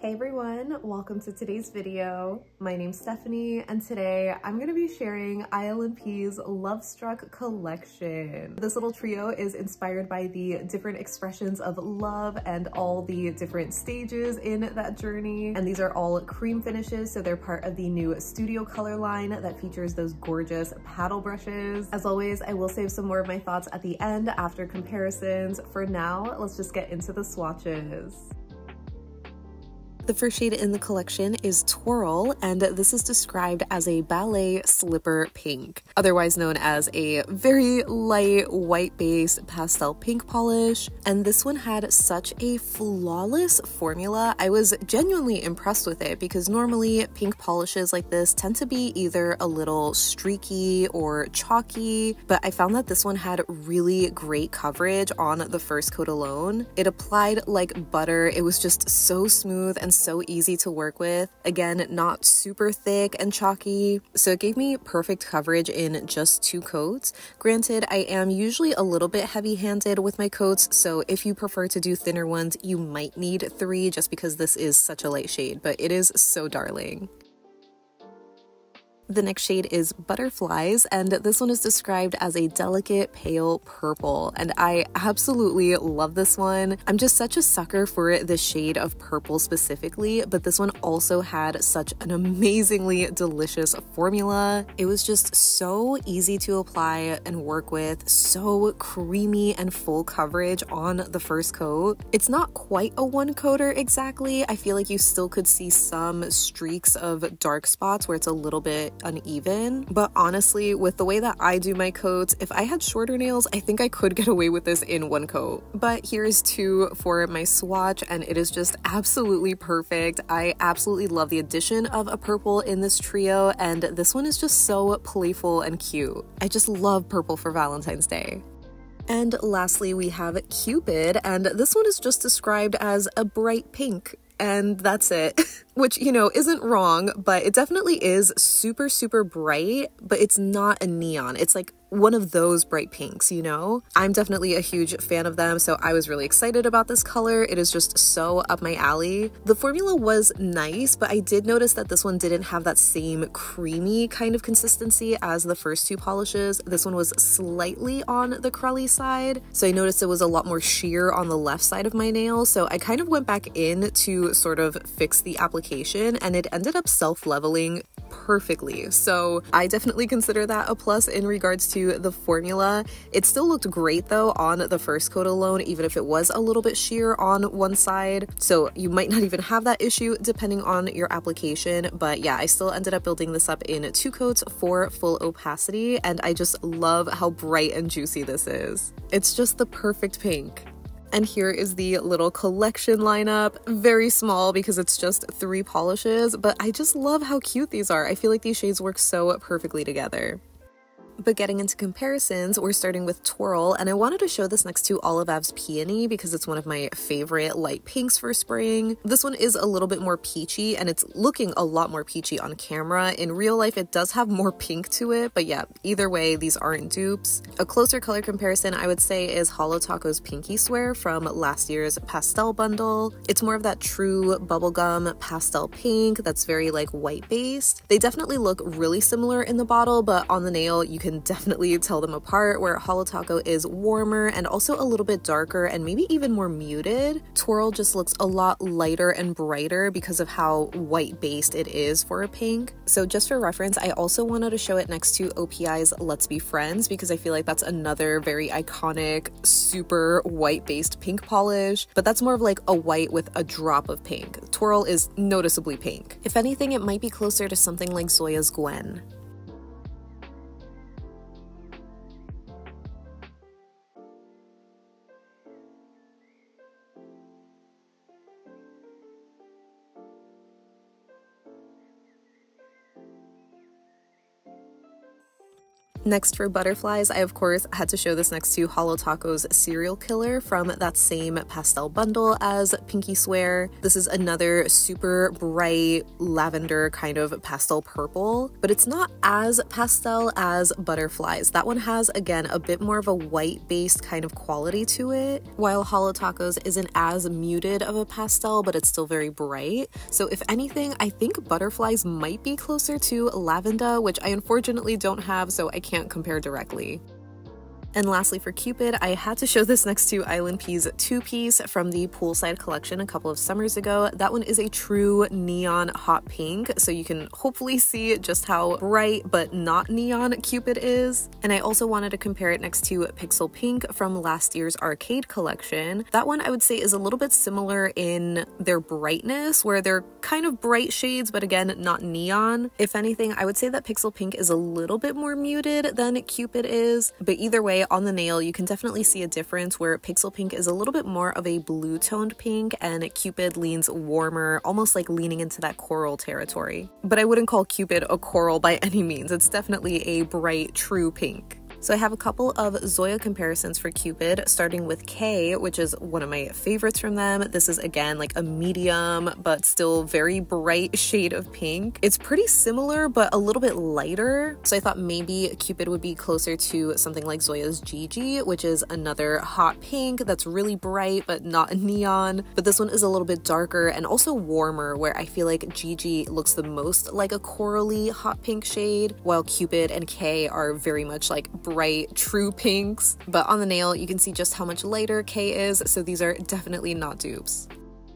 Hey everyone, welcome to today's video. My name's Stephanie and today I'm going to be sharing ILNP's Lovestruck collection. This little trio is inspired by the different expressions of love and all the different stages in that journey. And these are all cream finishes, so they're part of the new Studio color line that features those gorgeous paddle brushes. As always, I will save some more of my thoughts at the end after comparisons. For now, let's just get into the swatches. The first shade in the collection is Twirl, and this is described as a ballet slipper pink, otherwise known as a very light white base pastel pink polish. And this one had such a flawless formula. I was genuinely impressed with it because normally pink polishes like this tend to be either a little streaky or chalky, but I found that this one had really great coverage on the first coat alone. It applied like butter. It was just so smooth and so easy to work with. Again, not super thick and chalky, so it gave me perfect coverage in just 2 coats. Granted, I am usually a little bit heavy-handed with my coats, so if you prefer to do thinner ones, you might need 3 just because this is such a light shade, but it is so darling. The next shade is Butterflies, and this one is described as a delicate pale purple, and I absolutely love this one. I'm just such a sucker for this shade of purple specifically, but this one also had such an amazingly delicious formula. It was just so easy to apply and work with, so creamy and full coverage on the first coat. It's not quite a one-coater exactly. I feel like you still could see some streaks of dark spots where it's a little bit uneven, but honestly, with the way that I do my coats, if I had shorter nails, I think I could get away with this in 1 coat. But here's 2 for my swatch, and it is just absolutely perfect. I absolutely love the addition of a purple in this trio, and this one is just so playful and cute. I just love purple for Valentine's Day. And lastly, we have Cupid, and this one is just described as a bright pink. And that's it, which, you know, isn't wrong, but it definitely is super, super bright, but it's not a neon. It's like one of those bright pinks, you know? I'm definitely a huge fan of them, so I was really excited about this color. It is just so up my alley. The formula was nice, but I did notice that this one didn't have that same creamy kind of consistency as the first 2 polishes. This one was slightly on the curly side, so I noticed it was a lot more sheer on the left side of my nail, so I kind of went back in to sort of fix the application, and it ended up self-leveling perfectly. So I definitely consider that a plus in regards to the formula. It still looked great though on the first coat alone, even if it was a little bit sheer on one side. So you might not even have that issue depending on your application. But yeah, I still ended up building this up in 2 coats for full opacity, and I just love how bright and juicy this is. It's just the perfect pink. And here is the little collection lineup. Very small because it's just 3 polishes, but I just love how cute these are. I feel like these shades work so perfectly together. But getting into comparisons, we're starting with Twirl, and I wanted to show this next to Olive's Peony because it's one of my favorite light pinks for spring. This one is a little bit more peachy, and it's looking a lot more peachy on camera. In real life, it does have more pink to it, but yeah, either way, these aren't dupes. A closer color comparison, I would say, is Holo Pinky Swear from last year's pastel bundle. It's more of that true bubblegum pastel pink that's very like white based. They definitely look really similar in the bottle, but on the nail, you can definitely tell them apart, where Holo is warmer and also a little bit darker and maybe even more muted. Twirl just looks a lot lighter and brighter because of how white based it is for a pink. So just for reference, I also wanted to show it next to OPI's Let's Be Friends because I feel like that's another very iconic, super white based pink polish, but that's more of like a white with a drop of pink. Twirl is noticeably pink. If anything, it might be closer to something like Zoya's Gwen. Next for butterflies, I of course had to show this next to Holo Taco's Serial Killer from that same pastel bundle as Pinky Swear. This is another super bright lavender kind of pastel purple, but it's not as pastel as butterflies. That one has, again, a bit more of a white-based kind of quality to it, while Holo Taco's isn't as muted of a pastel, but it's still very bright. So if anything, I think butterflies might be closer to Laven-duh, which I unfortunately don't have, so I can't compare directly. And lastly for Cupid, I had to show this next to ILNP's two-piece from the Poolside collection a couple of summers ago. That one is a true neon hot pink, so you can hopefully see just how bright but not neon Cupid is. And I also wanted to compare it next to Pixel Pink from last year's Arcade collection. That one I would say is a little bit similar in their brightness, where they're kind of bright shades, but again, not neon. If anything, I would say that Pixel Pink is a little bit more muted than Cupid is, but either way, on the nail, you can definitely see a difference where Pixel Pink is a little bit more of a blue toned pink and Cupid leans warmer, almost like leaning into that coral territory. But I wouldn't call Cupid a coral by any means. It's definitely a bright, true pink. So I have a couple of Zoya comparisons for Cupid, starting with K, which is one of my favorites from them. This is again like a medium but still very bright shade of pink. It's pretty similar but a little bit lighter, so I thought maybe Cupid would be closer to something like Zoya's Gigi, which is another hot pink that's really bright but not neon. But this one is a little bit darker and also warmer, where I feel like Gigi looks the most like a corally hot pink shade, while Cupid and K are very much like bright, true pinks. But on the nail, you can see just how much lighter K is, so these are definitely not dupes.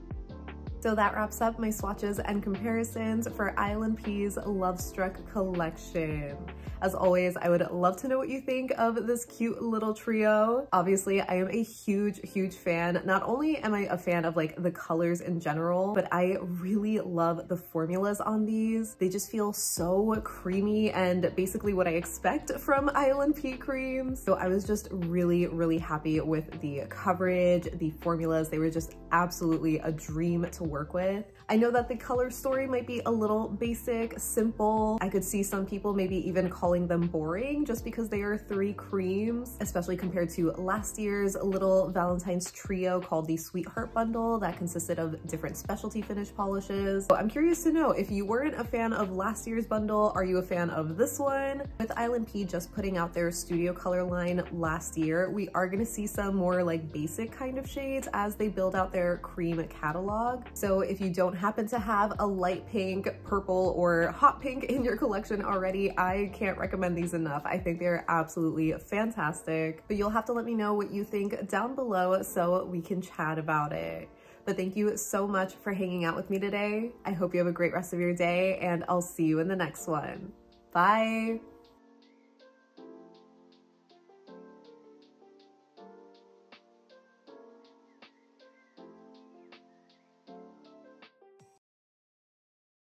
So that wraps up my swatches and comparisons for ILNP's Lovestruck collection. As always, I would love to know what you think of this cute little trio. Obviously, I am a huge fan. Not only am I a fan of like the colors in general, but I really love the formulas on these. They just feel so creamy and basically what I expect from ILNP creams. So I was just really happy with the coverage, the formulas. They were just absolutely a dream to work with. I know that the color story might be a little basic, simple. I could see some people maybe even calling them boring just because they are 3 creams, especially compared to last year's little Valentine's trio called the Sweetheart Bundle that consisted of different specialty finish polishes. So I'm curious to know, if you weren't a fan of last year's bundle, are you a fan of this one? With ILNP just putting out their studio color line last year, we are gonna see some more like basic kind of shades as they build out their cream catalog. So if you don't happen to have a light pink, purple, or hot pink in your collection already, I can't recommend these enough. I think they're absolutely fantastic, but you'll have to let me know what you think down below so we can chat about it. But thank you so much for hanging out with me today. I hope you have a great rest of your day, and I'll see you in the next one. Bye!